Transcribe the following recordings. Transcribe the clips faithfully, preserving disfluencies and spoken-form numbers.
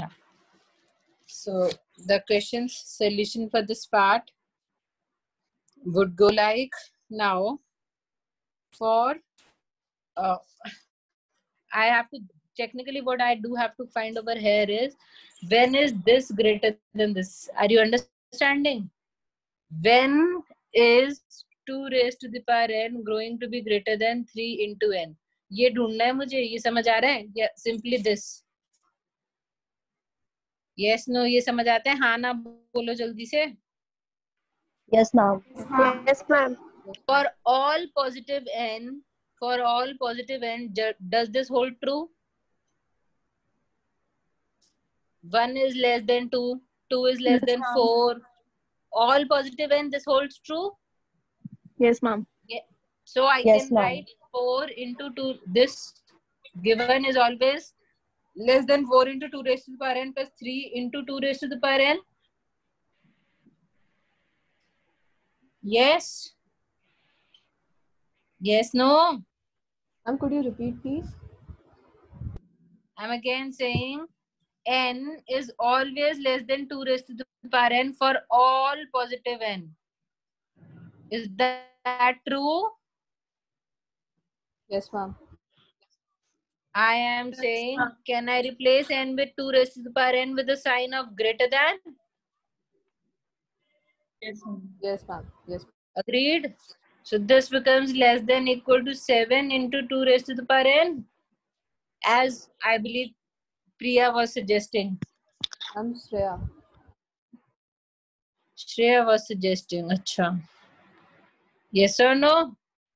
So the question's solution for this part would go like now. For uh, I have to technically what I do have to find over here is when is this greater than this? Are you understanding? When is two raised to the power n going to be greater than three into n? ये ढूंढना है मुझे. ये समझ आ रहा है? या simply this? Yes, no, ये समझ आता है? हाँ ना बोलो जल्दी से. Yes, ma'am. Yes, ma'am. For all positive n, for all positive n, does this hold true? one is less than two, two is less than four. All positive n, this holds true? Yes, ma'am. Yeah. So I Yes, can ma'am. write four into two. This given is always less than four into two raised to the power n plus three into two raised to the power n. Yes. Yes, no. Ma'am, could you repeat, please? I'm again saying n is always less than two raised to the power n for all positive n. Is that true? Yes, ma'am. I am saying, can I replace n with two raised to the power n with a sign of greater than? Yes, ma'am. Yes, ma'am. Yes. Agreed? So this becomes less than equal to seven into two raised to the power n, as I believe Priya was suggesting. I'm Shreya. Shreya was suggesting. Acha. Yes or no?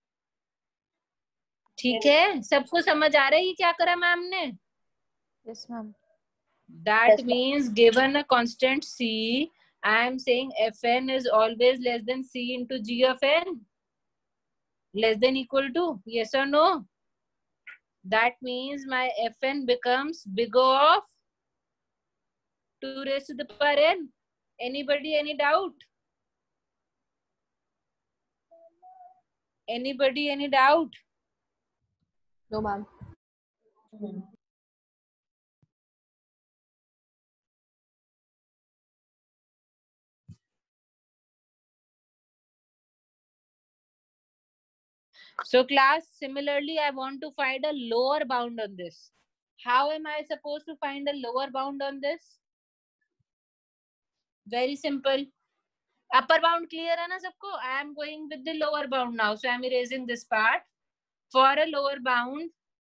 ठीक है? सबको समझ आ रहा है ये क्या करा ma'am ने? Yes, ma'am. That Yes, means given a constant c, I am saying fn is always less than c into g of n. Less than equal to? Yes or no? That means my fn becomes big of two raised to the power n. Anybody, any doubt? Anybody, any doubt? No, ma'am. So class, similarly, I want to find a lower bound on this. How am I supposed to find a lower bound on this? Very simple. Upper bound clear hai na sabko? I am going with the lower bound now. So I am erasing this part. For a lower bound,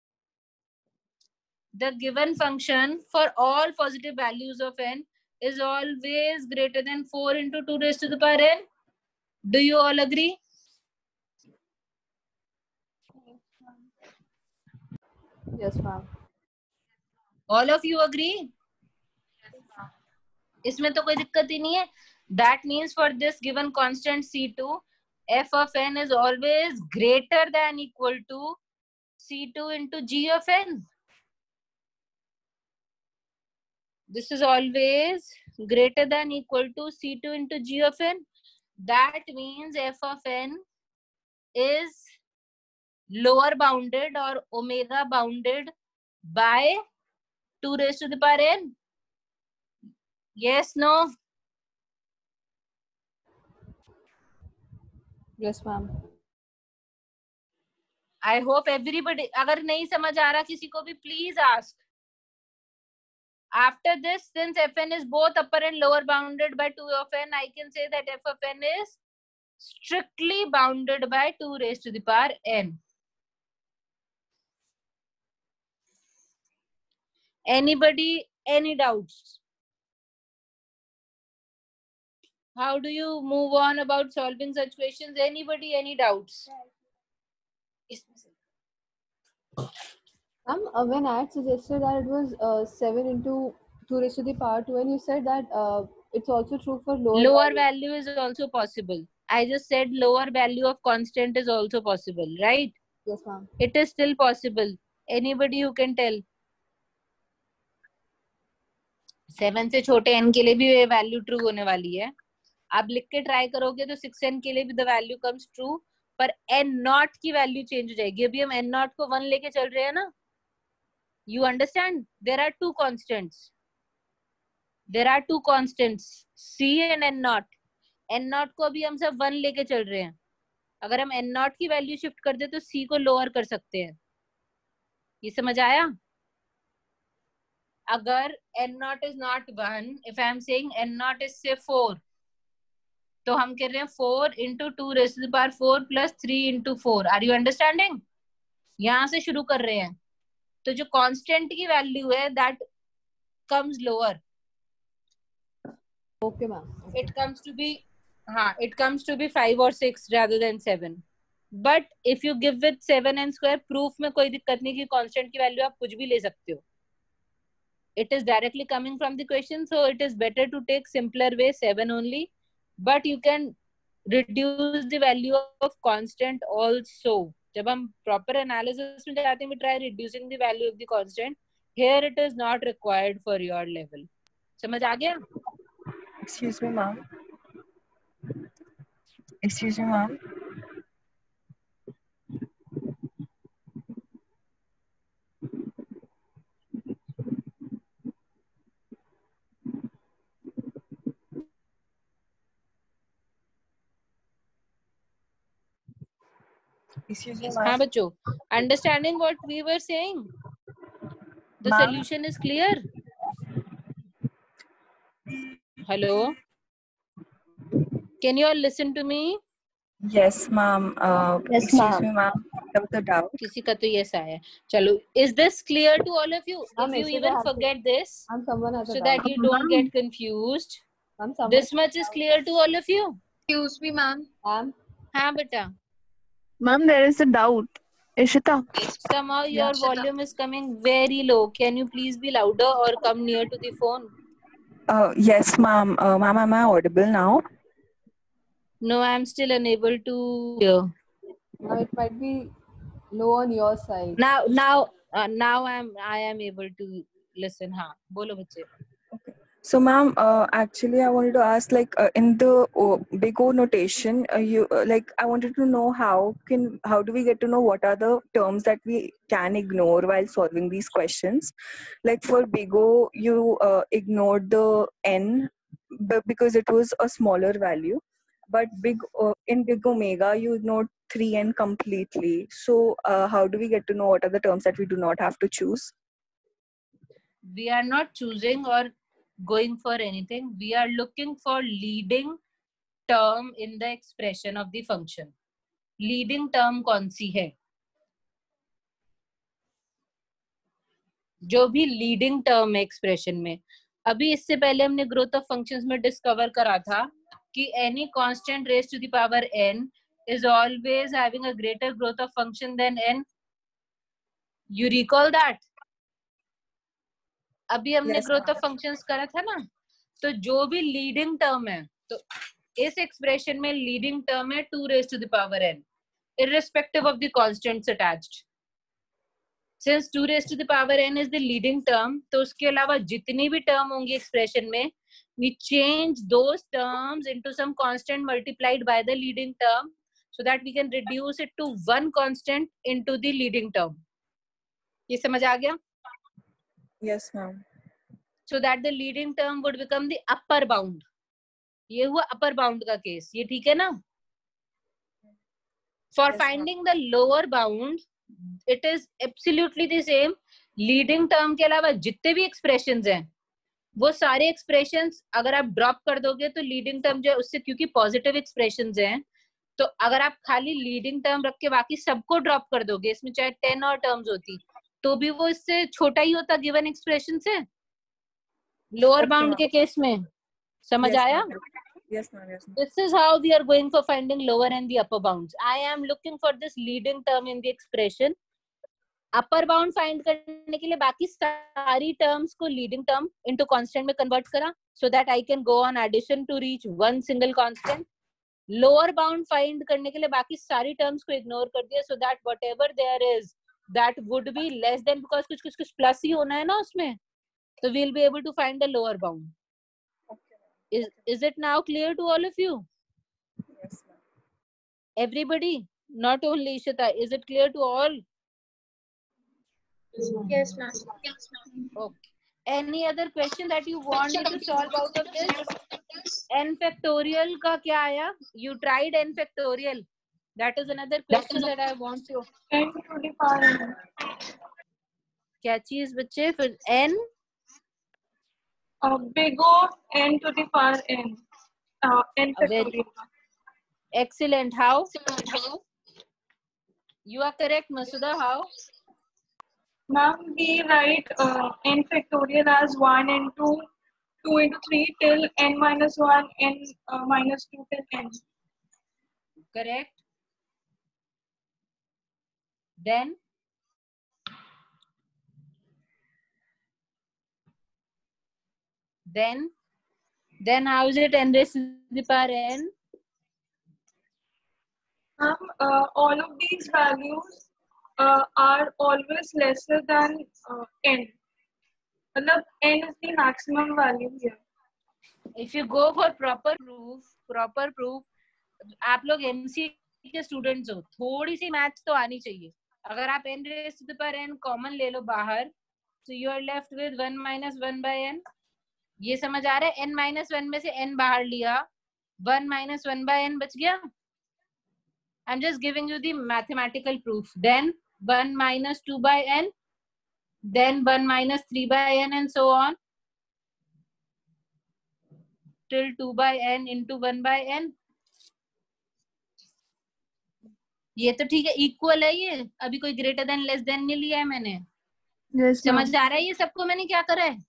the given function for all positive values of n is always greater than four into two raised to the power n. Do you all agree? Yes, ma'am. All of you agree? इसमें तो कोई दिक्कत ही नहीं है. That means for this given constant c two, f of n is always greater than equal to c two into g of n. This is always greater than equal to c two into g of n. That means f of n is lower bounded or omega bounded by two raised to the power n. Yes, no? Yes, ma'am. I hope everybody, अगर नहीं समझ आ रहा किसी को भी please ask. After this, since fn is both upper and lower bounded by two of n, I can say that f of n is strictly bounded by two raised to the power n. Anybody, any doubts? How do you move on about solving such questions? Anybody, any doubts? Ma'am, uh, when I had suggested that it was uh, seven into two raised to the power two, and you said that uh, it's also true for lower, Lower value. value is also possible. I just said lower value of constant is also possible, right? Yes, ma'am. It is still possible. Anybody who can tell? Seven से छोटे n के लिए भी ये value true होने वाली है. आप लिख के ट्राई करोगे तो सिक्स n के लिए भी द वैल्यू कम्स ट्रू, पर n नॉट की वैल्यू चेंज हो जाएगी. अभी हम n नॉट को वन लेके चल रहे हैं ना. You understand? There are two constants. There are two constants c and n not. n not को अभी हम सब वन लेके चल रहे हैं. अगर हम n नॉट की वैल्यू शिफ्ट कर दे तो c को लोअर कर सकते हैं. ये समझ आया? अगर n not is not one, if I am saying n not is say four, तो हम कह रहे हैं four into two raise to the power four plus three into four. Are you understanding? यहां से शुरू कर रहे हैं. तो जो कांस्टेंट की वैल्यू है that comes lower. Okay, ma'am. It comes to be, हाँ, it comes to be five or six rather than seven. But if you give with seven and square, proof में कोई दिक्कत नहीं कि constant की value आप कुछ भी ले सकते हो. It is directly coming from the question, so it is better to take simpler way seven only. But you can reduce the value of constant also. जब हम proper analysis में जाते हैं, we try reducing the value of the constant. Here it is not required for your level. समझ आ गया? Excuse me, ma'am. Excuse me, ma'am. Excuse me, हाँ ma'am. बच्चों, understanding what we were saying? The Ma'am. solution is clear. Hello, can you all listen to me? Yes, ma'am. Uh, Yes, excuse ma'am. me, ma'am. There was a doubt. किसी का तो yes आया है. चलो, is this clear to all of you? Ma'am, If you Ishita even has to- forget this, Ma'am, someone has a so doubt. that you don't get confused, Ma'am, someone. this much is clear to all of you. Excuse me, ma'am. Ma'am, हाँ बेटा. Ma'am, there is a doubt. Ishita. Somehow your volume is coming very low. Can you please be louder or come near to the phone? Uh, yes, ma'am. Uh, ma'am, am I audible now? No, I am still unable to hear. now it might be low on your side. Now, now, uh, now I am I am able to listen. हाँ, बोलो बच्चे. So, ma'am, uh, actually, I wanted to ask, like, uh, in the uh, big O notation, uh, you uh, like, I wanted to know how can how do we get to know what are the terms that we can ignore while solving these questions? Like for big O, you uh, ignored the n, but because it was a smaller value. But big uh, in big omega, you ignored three n completely. So, uh, how do we get to know what are the terms that we do not have to choose? We are not choosing or going for anything. We are looking for leading term in the expression of the function. Leading term कौन सी है? जो भी leading term है expression में. अभी इससे पहले हमने growth of functions में discover करा था कि any constant raised to the power n is always having a greater growth of function than n. You recall that? अभी हमने Yes, growth of ma'am. Functions करा था ना. तो जो भी लीडिंग टर्म है, तो इस एक्सप्रेशन में लीडिंग टर्म है two raise to the power n, irrespective of the constants attached. Since two raise to the power n is the leading term, तो उसके अलावा जितनी भी टर्म होंगी एक्सप्रेशन में, we change those terms into some constant multiplied by the leading term so that we can reduce it to one constant into the leading term. ये समझ आ गया? Yes, ma'am. So that the leading term would become the upper bound. ये हुआ upper bound का case. ये ठीक है ना? For Yes, finding the lower bound, it is absolutely the same. Leading term के अलावा जितने भी expressions हैं, वो सारे expressions अगर आप drop कर दोगे तो leading term जो है उससे, क्योंकि positive expressions हैं, तो अगर आप खाली leading term रख के बाकी सबको drop कर दोगे, इसमें चाहे ten और terms होती, तो भी वो इससे छोटा ही होता given expression से. Lower Okay, bound ma'am. के केस में समझ Yes, आया? ma'am. Yes, ma'am. Yes, ma'am. This is how we are going for finding lower and the upper bounds. I am looking for this leading term in the expression. Upper bound find करने के लिए बाकी सारी terms को leading term into constant में convert करा, so that I can go on addition to reach one single constant. Lower bound find करने के लिए बाकी सारी terms को ignore कर दिया, so that whatever there is, that would be less than, because कुछ कुछ कुछ plus ही होना है ना उसमें. So we'll be able to find the lower bound. Is is it now clear to all of you? Yes, ma'am. Everybody, not only Ishita. Is it clear to all? Yes, ma'am. Yes, ma'am. Okay. Any other question that you want me to solve out of this? N factorial का क्या आया? You tried n factorial. That is another question that I want to. n to the power n. क्या चीज बच्चे? फिर n Uh, big O n to the power n. Uh, n factorial. Excellent. How? You are correct, Masuda. How? Ma'am, we write uh, n factorial as one into two into three till n minus one, n uh, minus two till n. Correct. Then then then how is it n raised to the power n? Ma'am, uh, all of these values uh, are always lesser than uh, n. Matlab, n is the maximum value here. If you go for proper proof, proper proof, आप लोग MC के students हो, थोड़ी सी maths तो आनी चाहिए. अगर आप n raised to the power n common ले लो बाहर, so you are left with one minus one by n. ये समझ आ रहा है? n minus one में से n बाहर लिया, one minus one by n बच गया. I'm just giving you the mathematical proof. Then one minus two by n, then one minus three by n, and so on till two by n into one by n. ये तो ठीक है, equal है ये. अभी कोई greater than less than नहीं लिया है मैंने. Yes, समझ आ रहा है ये सबको मैंने क्या करा है?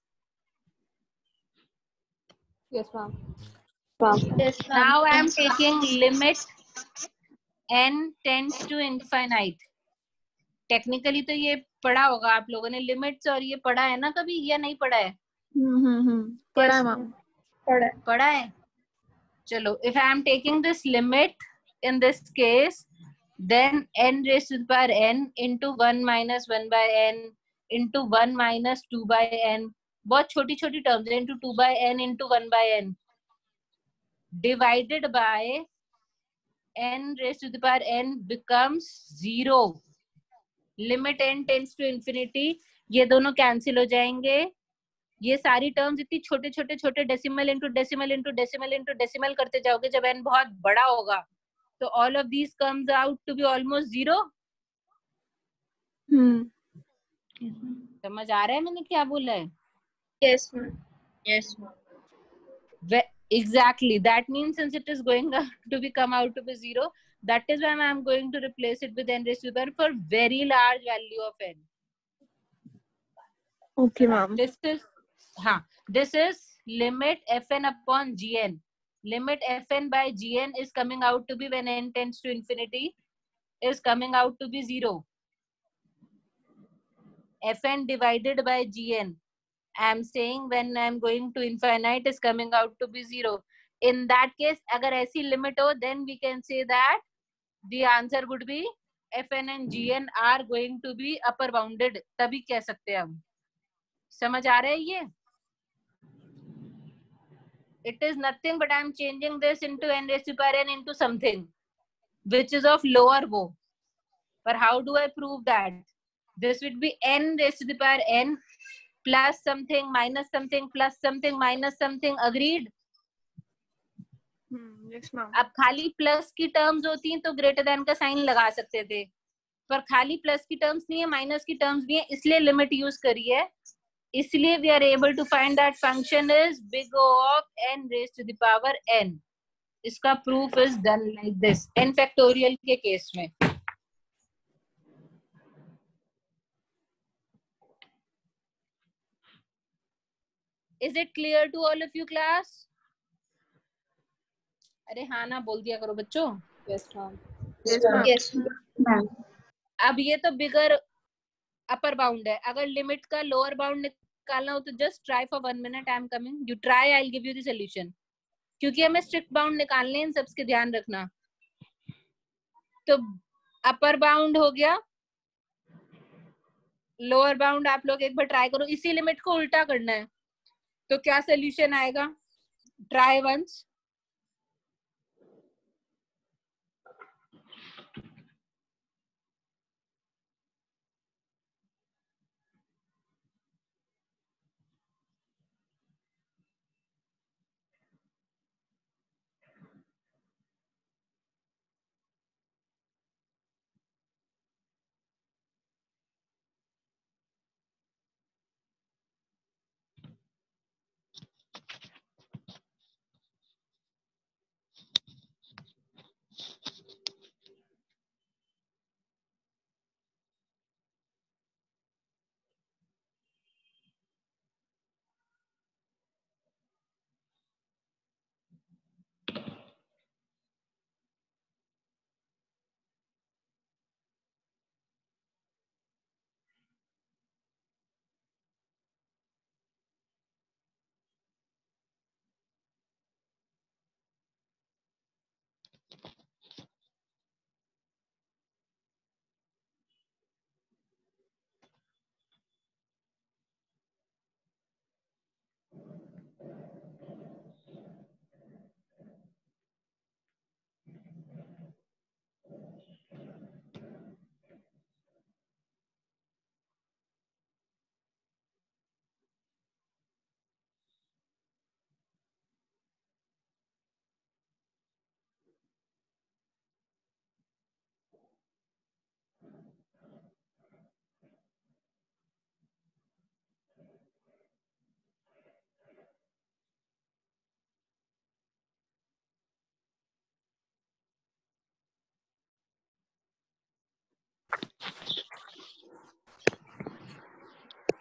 Yes, ma'am. Yes, ma'am. Now I am taking limit n tends to infinite. Technically तो ये पढ़ा होगा आप लोगों ने लिमिट्स, और ये पढ़ा है ना कभी या नहीं पढ़ा है? हम्म हम्म हम्म पढ़ा है मैम. पढ़ा है. पढ़ा है. चलो, if I am taking this limit in this case, then n raised to the power n into one minus one by n into one minus two by n, बहुत छोटी छोटी टर्म्स है, into two by n into one by n divided by n raised to the power n becomes zero. Limit n tends to infinity, ये दोनों cancel हो जाएंगे. ये सारी टर्म्स इतनी छोटे छोटे छोटे decimal into decimal into decimal into decimal करते जाओगे, जब n बहुत बड़ा होगा तो all of these comes out to be almost zero. हम्म. समझ आ रहा है मैंने क्या बोला है? Yes, ma'am. Yes, ma'am. Exactly. That means since it is going to be come out to be zero, that is why I am going to replace it with n raised to the power for very large value of n. Okay, ma'am. This is हाँ, this is limit fn upon gn. Limit fn by gn is coming out to be, when n tends to infinity, is coming out to be zero. Fn divided by gn, I am saying when I am going to infinite, is coming out to be zero. In that case, अगर ऐसी limit हो, then we can say that the answer would be fn and gn are going to be upper bounded. तभी कह सकते हैं हम. समझ आ रहा है ये? It is nothing but I am changing this into n raised to power n into something which is of lower bow. But how do I prove that? This would be n raised to the power n plus something minus something plus something minus something. Agreed? Hmm, yes, ma'am. अब खाली plus की terms होती हैं तो greater than का sign लगा सकते थे, पर खाली प्लस की टर्म्स नहीं है, माइनस की टर्म्स भी है, इसलिए लिमिट यूज करी है. इसलिए we are able to find that function is big O of n raised to the power n. इसका proof is done like this n factorial के केस में. Is it clear to all of you class? अरे हाँ ना बोल दिया करो बच्चों. Yes, ma'am. Yes, ma'am. Yes, ma'am. अब ये तो बिगर अपर बाउंड है. अगर लिमिट का लोअर बाउंड निकालना हो तो just try for one minute. I am coming. You try, I will give you the solution. क्योंकि हमें स्ट्रिक्ट बाउंड निकालने हैं, इन सबके ध्यान रखना. तो अपर बाउंड हो गया, लोअर बाउंड आप लोग एक बार ट्राई करो. इसी लिमिट को उल्टा करना है तो क्या सॉल्यूशन आएगा? Try once.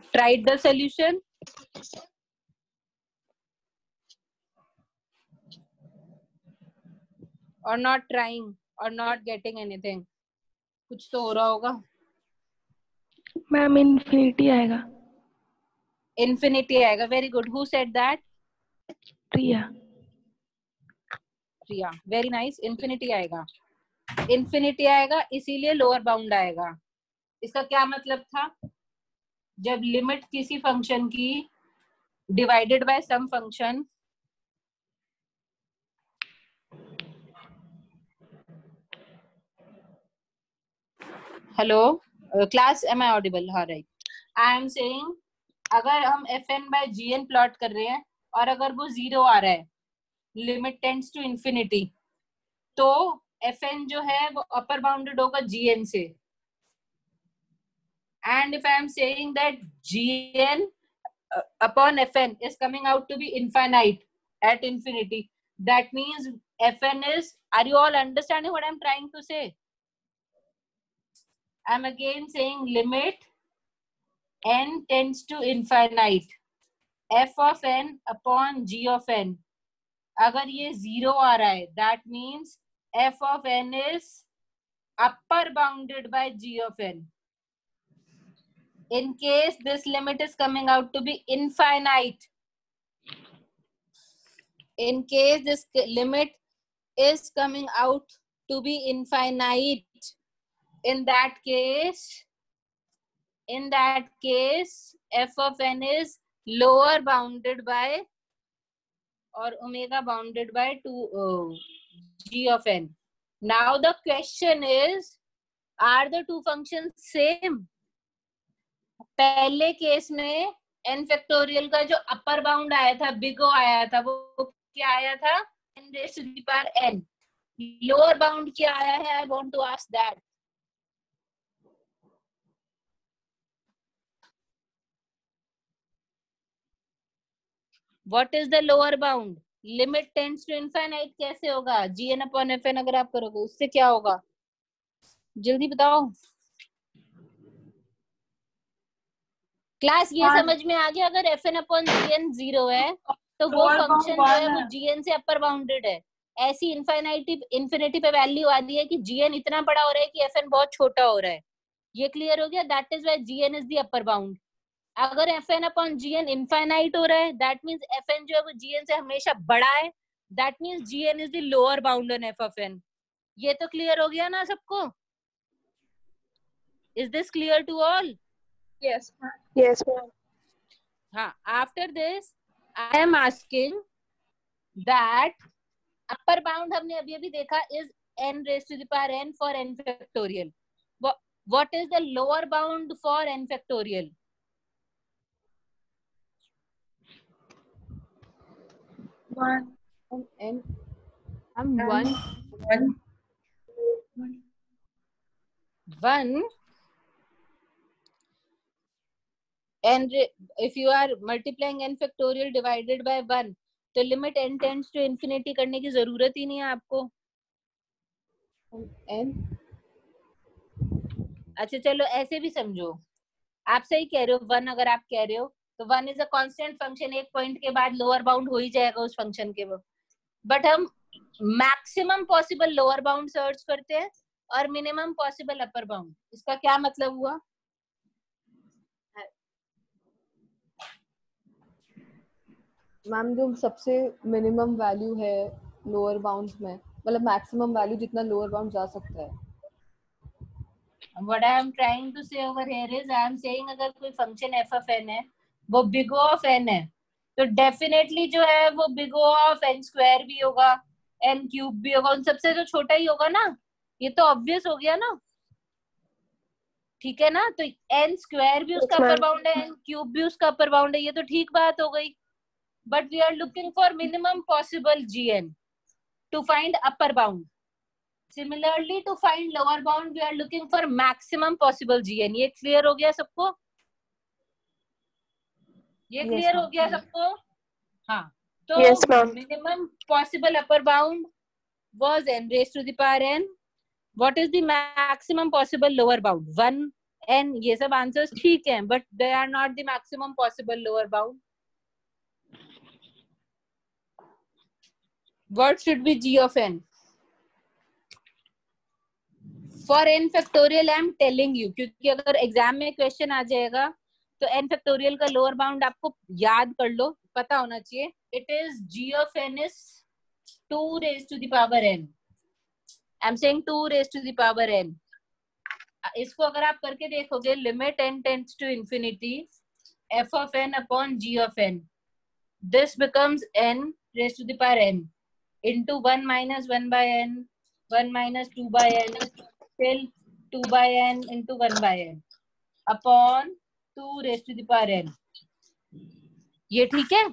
tried the solution? Or not trying or not getting anything? कुछ तो हो रहा होगा. मैम infinity आएगा. Infinity आएगा. Very good. Who said that? Priya. Priya. Very nice. Infinity आएगा. Infinity आएगा, इसीलिए lower bound आएगा. इसका क्या मतलब था? जब लिमिट किसी फंक्शन की divided by some function, hello class, am I audible? हाँ राइट. आई एम सेइंग अगर हम F N by G N plot कर रहे हैं और अगर वो जीरो आ रहा है, लिमिट टेंड्स टू इंफिनिटी, तो एफ एन जो है वो अपर बाउंडेड होगा जी एन से. And if I am saying that Gn uh, upon Fn is coming out to be infinite at infinity, that means Fn is, are you all understanding what I am trying to say? I am again saying limit n tends to infinite, f of n upon g of n. अगर ये zero आ रहा है, that means f of n is upper bounded by g of n. In case this limit is coming out to be infinite, in case this limit is coming out to be infinite, in that case, in that case, f of n is lower bounded by or omega bounded by two uh, g of n. Now the question is, are the two functions same? पहले case में n factorial का जो upper bound आया था, big ओ आया था, वो क्या आया था? n raise to the power n. Lower bound क्या आया है? I want to ask that. What is the lower bound? Limit tends to infinite कैसे होगा? gn अपॉन fn अगर आप करोगे उससे क्या होगा? जल्दी बताओ क्लास. ये समझ में आ गया? अगर F N upon G N zero है तो वो फंक्शन जो है वो जी एन से अपर बाउंडेड है. ऐसी इनफाइनाइटी इन्फिनिटी पे वैल्यू आ रही है कि जी एन इतना बड़ा हो रहा है कि एफ एन बहुत छोटा हो रहा है. ये क्लियर हो गया? That is why G N is the upper bound. अगर F N upon G N infinite हो रहा है, दैट मीन्स एफ एन जो है वो जी एन से हमेशा बड़ा है. That means G N is the lower bound on F of N. ये तो क्लियर हो गया ना सबको? Is this clear to all? Yes, ma'am. Yes, ma'am. हाँ. After this, I am asking that upper bound हमने अभी अभी देखा is n raised to the power n for n factorial. What what is the lower bound for n factorial? One. n. I'm one. One. One. And if you are multiplying n factorial divided by one, तो limit n tends to infinity करने की जरूरत ही नहीं है आपको. n. अच्छा चलो ऐसे भी समझो. आप सही कह रहे हो. वन अगर आप कह रहे हो तो one is a constant function. एक पॉइंट के बाद लोअर बाउंड हो ही जाएगा उस फंक्शन के. बट हम maximum possible lower bound search करते हैं और मिनिमम पॉसिबल अपर बाउंड. इसका क्या मतलब हुआ? मैम जो सबसे मिनिमम वैल्यू है लोअर बाउंड में, मतलब मैक्सिमम वैल्यू जितना लोअर बाउंड जा सकता है. What I am trying to say over here is I am saying अगर कोई फंक्शन f of n है वो big O of n है तो डेफिनेटली जो है वो big O of n square भी होगा, n क्यूब भी होगा. उन सबसे जो छोटा ही होगा ना. ये तो ऑब्वियस हो गया ना. ठीक है ना? तो n स्क्वायर भी उसका अपर बाउंड है, n क्यूब भी उसका अपर बाउंड है. ये तो ठीक बात हो गई. But we are looking for minimum possible gn to find upper bound. Similarly, to find lower bound, we are looking for maximum possible gn. ये clear हो गया सबको? ये clear हो गया सबको? हाँ. तो yes, minimum possible upper bound was n raised to the power n. What is the maximum possible lower bound? one n, ये सब आंसर्स ठीक हैं, but they are not the maximum possible lower bound. What should be g of n? For n factorial I am telling you, क्योंकि अगर exam में question आ जाएगा तो n factorial का लोअर बाउंड आपको याद कर लो, पता होना चाहिए. It is g of n is two raised to the power n. I am saying two raised to the power n. इसको अगर आप करके देखोगे, limit n tends to infinity, f of n upon g of n. This becomes n raised to the power n into one minus one by n, one minus two by n, till two by n into one by n upon two raised to the power n. ये ठीक है?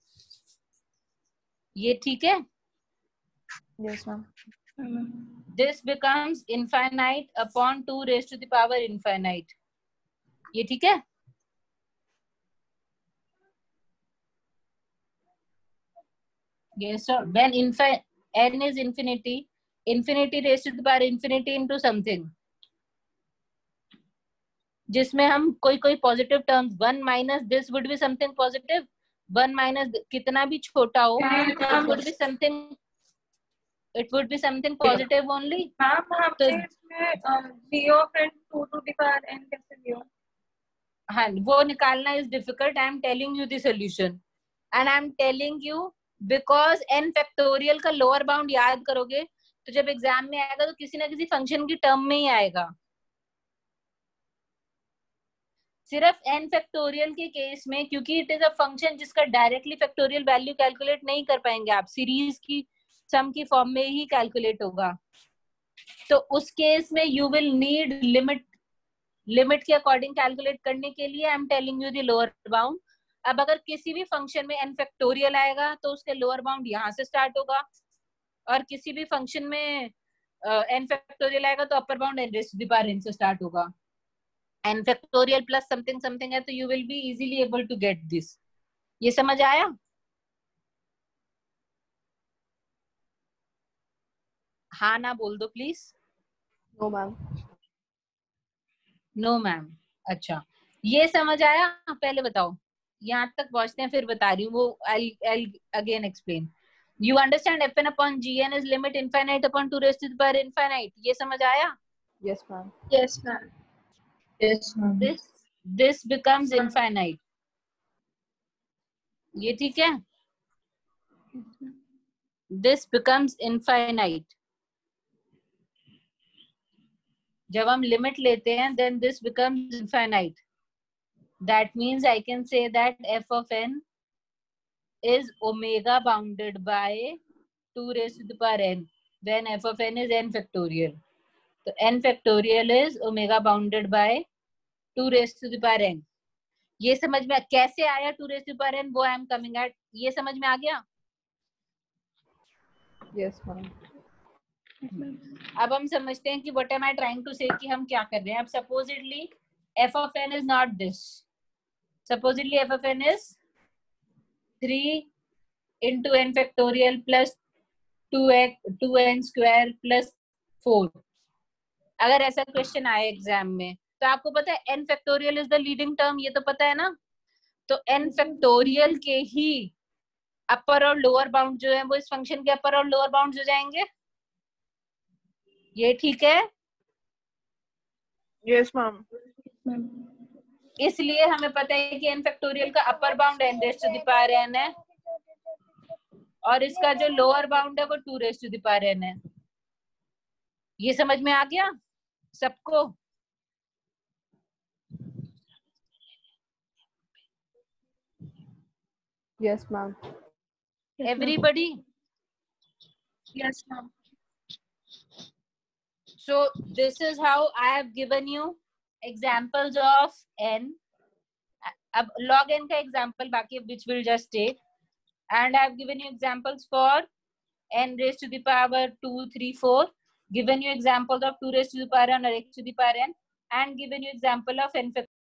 ये ठीक है? Yes, ma'am. This becomes infinite upon two raised to the power infinite. ये ठीक है? Yes, sir. When infi n is infinity, infinity raised to the power infinity into something, जिसमें हम कोई कोई positive terms, one minus this would be something positive, one minus कितना भी छोटा हो, it would be something, it would be something positive only. Ma'am तो हमने इसमें g of n two to the power n कैसे लिया? हाँ, वो निकालना is difficult. I am telling you the solution and I am telling you because n factorial का lower bound याद करोगे तो जब एग्जाम में आएगा तो किसी ना किसी फंक्शन की टर्म में ही आएगा. सिर्फ n फैक्टोरियल के केस में, क्योंकि इट इज अ फंक्शन जिसका डायरेक्टली फैक्टोरियल वैल्यू कैलकुलेट नहीं कर पाएंगे आप, सीरीज की सम की फॉर्म में ही कैलकुलेट होगा, तो उस केस में you will need limit. Limit के अकॉर्डिंग कैलकुलेट करने के लिए I am telling you the lower bound. अब अगर किसी भी फंक्शन में n फैक्टोरियल आएगा तो उसके लोअर बाउंड यहाँ से स्टार्ट होगा, और किसी भी फंक्शन में n फैक्टोरियल आएगा तो upper bound n raise to the power n से स्टार्ट होगा. n factorial plus something something है तो you will be easily able to get this. ये समझ आया? हाँ ना बोल दो please. No ma'am. No ma'am. अच्छा, ये समझ आया? पहले बताओ, यहाँ तक पहुंचते हैं फिर बता रही हूँ. वो I'll, I'll again explain. You understand fn upon gn is limit infinite upon two raised to the power infinite. ये समझ आया? Yes ma'am. Yes ma'am. Yes ma'am. This this becomes infinite. ये ठीक है? This becomes infinite. जब हम limit लेते हैं then this becomes infinite. That means I can say that f of n is omega bounded by two raised to the power n when f of n is n factorial. So n factorial is omega bounded by two raised to the power n. ये समझ में कैसे आया two raised to the power n, वो I am coming at. ये समझ में आ गया? Yes ma'am. अब हम समझते हैं कि what am I trying to say, कि हम क्या कर रहे हैं. अब supposedly f of n is not this. Supposedly f of n is three into n factorial plus two x two n square plus four. अगर ऐसा क्वेश्चन आए एग्जाम में तो आपको पता है n factorial is the leading term, ये तो पता है ना. तो n factorial के ही अपर और लोअर बाउंड जो है वो इस फंक्शन के अपर और लोअर बाउंड हो जाएंगे. ये ठीक है? Yes, ma'am. इसलिए हमें पता है कि n फैक्टोरियल का upper bound n raise to the power n है और इसका जो लोअर बाउंड है वो two raise to the power n है. ये समझ में आ गया सबको? Yes ma'am. Everybody? Yes ma'am. So this is how I have given you examples of n. अब log n का example बाकी which will just take, and I have given you examples for n raised to the power two, three, four, given you examples of two raised to the power n or x to the power n, and given you example of n factorial.